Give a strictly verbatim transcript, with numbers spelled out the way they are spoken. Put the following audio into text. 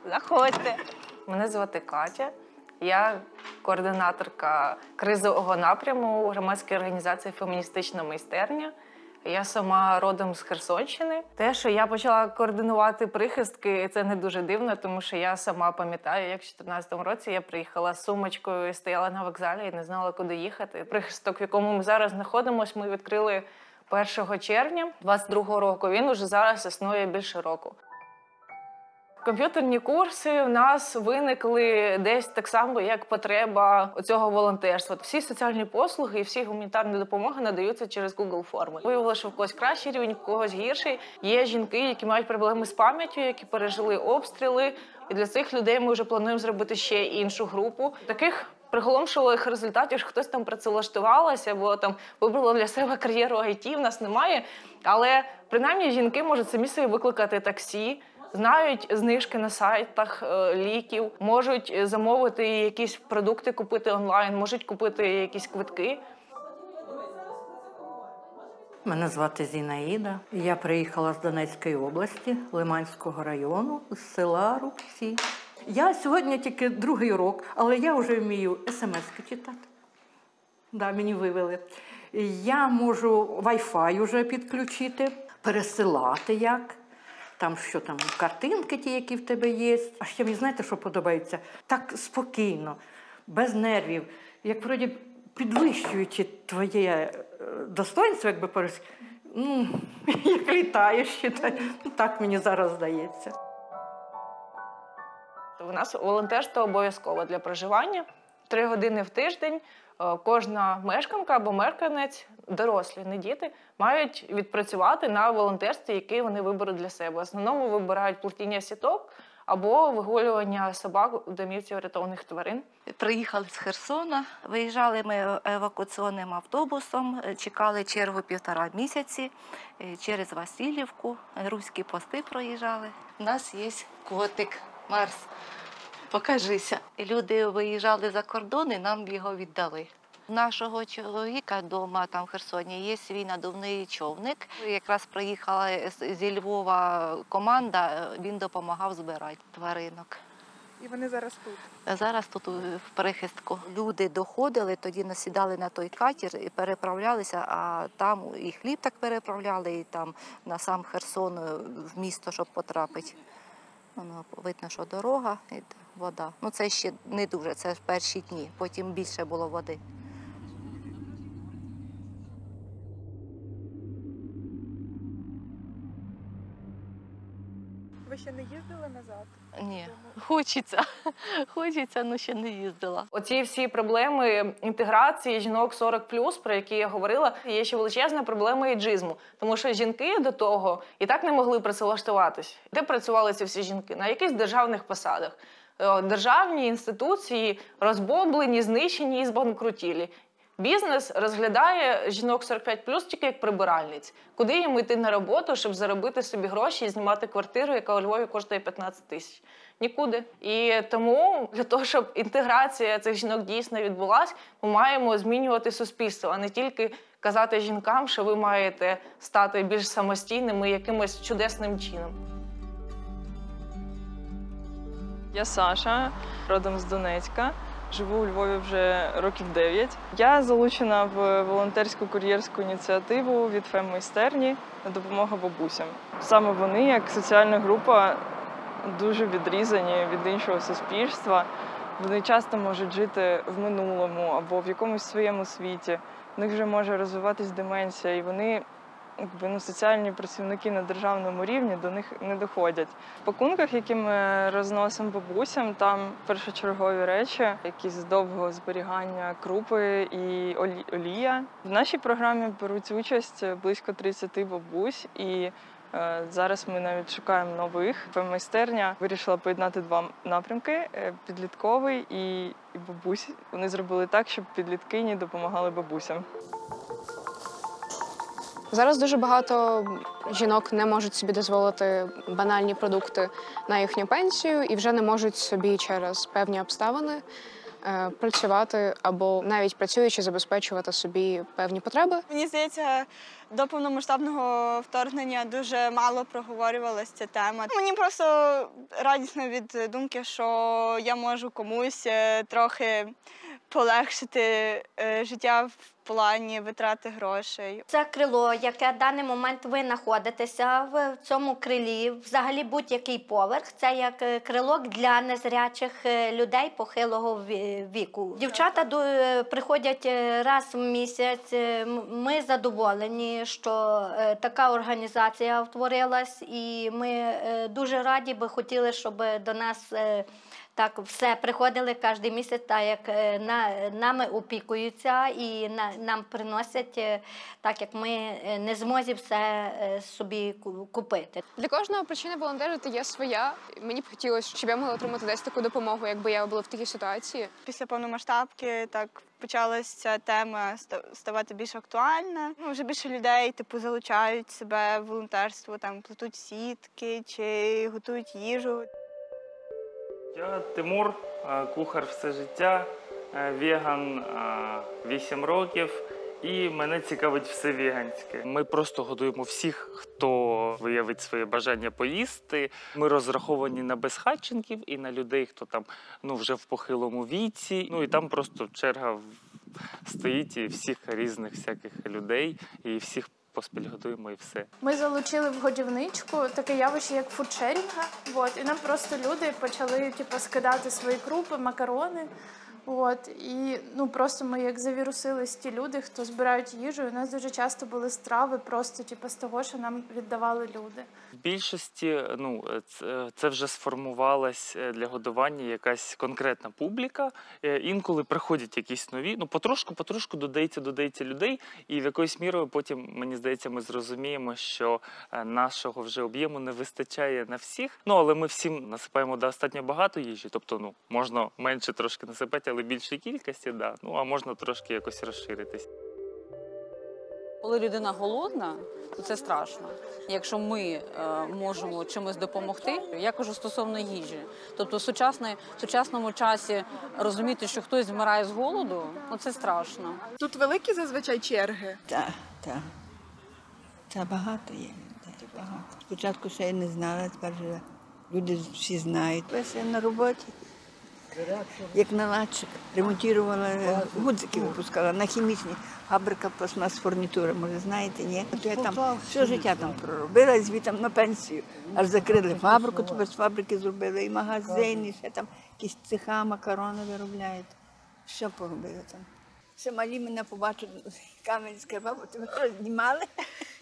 Заходьте. Мене звати Катя. Я координаторка кризового напряму громадської організації «Феміністична майстерня». Я сама родом з Херсонщини. Те, що я почала координувати прихистки, це не дуже дивно, тому що я сама пам'ятаю, як в чотирнадцятому році я приїхала з сумочкою, стояла на вокзалі і не знала, куди їхати. Прихисток, в якому ми зараз знаходимося, ми відкрили першого червня двадцять другого року. Він уже зараз існує більше року. Комп'ютерні курси в нас виникли десь так само, як потреба цього волонтерства. Всі соціальні послуги і всі гуманітарні допомоги надаються через Google форми. Виявилося, що в когось кращий рівень, в когось гірший. Є жінки, які мають проблеми з пам'яттю, які пережили обстріли. І для цих людей ми вже плануємо зробити ще іншу групу. Таких приголомшливих результатів, що хтось там працевлаштувалася, або там вибрала для себе кар'єру ай ті, в нас немає. Але принаймні жінки можуть самі собі викликати таксі, знають знижки на сайтах ліків, можуть замовити якісь продукти, купити онлайн, можуть купити якісь квитки. Мене звати Зінаїда. Я приїхала з Донецької області, Лиманського району, з села Рубці. Я сьогодні тільки другий урок, але я вже вмію смс-ки читати. Да, мені вивели. Я можу Wi-Fi вже підключити, пересилати як. Там, що там, картинки ті, які в тебе є. А ще мені, знаєте, що подобається? Так спокійно, без нервів, як вроді підвищуючи твоє достоинство, якби порис, ну, як літаєш, ну, так мені зараз здається. У нас волонтерство обов'язково для проживання. Три години в тиждень кожна мешканка або мешканець, дорослі, не діти, мають відпрацювати на волонтерстві, яке вони виберуть для себе. В основному вибирають плетіння сіток або вигулювання собак у домівці врятованих тварин. Приїхали з Херсона, виїжджали ми евакуаційним автобусом, чекали чергу півтора місяці через Васильівку, руські пости проїжджали. У нас є котик Марс. Покажися. Люди виїжджали за кордон і нам його віддали. У нашого чоловіка вдома, там в Херсоні, є свій надувний човник. Якраз приїхала зі Львова команда, він допомагав збирати тваринок. І вони зараз тут? Зараз тут в прихистку. Люди доходили, тоді насідали на той катер і переправлялися, а там і хліб так переправляли, і там на сам Херсон в місто, щоб потрапити. Воно видно, що дорога і вода. Ну це ще не дуже, це перші дні, потім більше було води. Ви ще не їздили назад? Ні, хочеться, хочеться, але ще не їздила. Оці всі проблеми інтеграції жінок сорок плюс, про які я говорила, є ще величезна проблема ейджизму. Тому що жінки до того і так не могли працевлаштуватись. Де працювали ці всі жінки? На якихось державних посадах. Державні інституції розбомблені, знищені і збанкрутілі. Бізнес розглядає жінок сорок п'ять плюс тільки як прибиральниць. Куди їм йти на роботу, щоб заробити собі гроші і знімати квартиру, яка у Львові коштує п'ятнадцять тисяч? Нікуди. І тому для того, щоб інтеграція цих жінок дійсно відбулася, ми маємо змінювати суспільство, а не тільки казати жінкам, що ви маєте стати більш самостійними якимось чудесним чином. Я Саша, родом з Донецька. Живу у Львові вже років дев'ять. Я залучена в волонтерську кур'єрську ініціативу від феммайстерні на допомогу бабусям. Саме вони, як соціальна група, дуже відрізані від іншого суспільства. Вони часто можуть жити в минулому або в якомусь своєму світі. В них вже може розвиватись деменція, і вони, якби, ну, соціальні працівники на державному рівні до них не доходять. В пакунках, які ми розносимо бабусям, там першочергові речі, якісь довгого зберігання крупи і олія. В нашій програмі беруть участь близько тридцяти бабусь, і е, зараз ми навіть шукаємо нових. Феммайстерня вирішила поєднати два напрямки – підлітковий і, і бабусь. Вони зробили так, щоб підліткині допомагали бабусям. Зараз дуже багато жінок не можуть собі дозволити банальні продукти на їхню пенсію і вже не можуть собі через певні обставини е, працювати або навіть працюючи забезпечувати собі певні потреби. Мені здається, до повномасштабного вторгнення дуже мало проговорювалася ця тема. Мені просто радісно від думки, що я можу комусь е, трохи полегшити е, життя в плані витрати грошей. Це крило, яке в даний момент ви знаходитеся в цьому крилі, взагалі будь-який поверх, це як крило для незрячих людей похилого віку. Дівчата приходять раз в місяць. Ми задоволені, що така організація утворилась, і ми дуже раді би хотіли, щоб до нас так все приходили кожен місяць, так як на, нами опікуються і на, нам приносять, так як ми не зможемо все собі купити. Для кожного причина волонтерити є своя. Мені б хотілося, щоб я могла отримати десь таку допомогу, якби я була в такій ситуації. Після повномасштабки так почалася ця тема ставати більш актуальна. Ну, вже більше людей типу залучають себе в волонтерство, там плетуть сітки чи готують їжу. Я Тимур, кухар все життя, веган вісім років, і мене цікавить все веганське. Ми просто годуємо всіх, хто виявить своє бажання поїсти. Ми розраховані на безхатченків і на людей, хто там ну, вже в похилому віці. Ну і там просто черга стоїть і всіх різних всяких людей, і всіх поспіль готуємо і все. Ми залучили в годівничку таке явище, як фудшерінга. От, і нам просто люди почали типу, скидати свої крупи, макарони. От, і ну, просто ми як завірусились ті люди, хто збирають їжу. І у нас дуже часто були страви просто типу, з того, що нам віддавали люди. В більшості ну, це вже сформувалась для годування якась конкретна публіка. Інколи приходять якісь нові, ну потрошку-потрошку додається, додається людей, і в якоюсь мірою потім, мені здається, ми зрозуміємо, що нашого вже об'єму не вистачає на всіх. Ну, але ми всім насипаємо достатньо багато їжі, тобто ну, можна менше трошки насипати, але більшій кількості, да. Ну, а можна трошки якось розширитись. Коли людина голодна, то це страшно. Якщо ми е, можемо чимось допомогти, я кажу стосовно їжі. Тобто в, сучасний, в сучасному часі розуміти, що хтось вмирає з голоду, ну це страшно. Тут великі зазвичай черги? Так, так. Та багато є людей, багато. Спочатку ще я не знала, тепер вже люди всі знають. Я на роботі, як наладчик, ремонтувала, гудзики випускала на хімічній. Фабрика пластмас-фурнітура, може, знаєте, ні? От я там все життя там проробила, звідти на пенсію. Аж закрили фабрику, тепер з фабрики зробили і магазин, і ще там якісь цеха, макарони виробляють. Що поробили там? Все малі мене побачили, камері скривав, бо тебе знімали.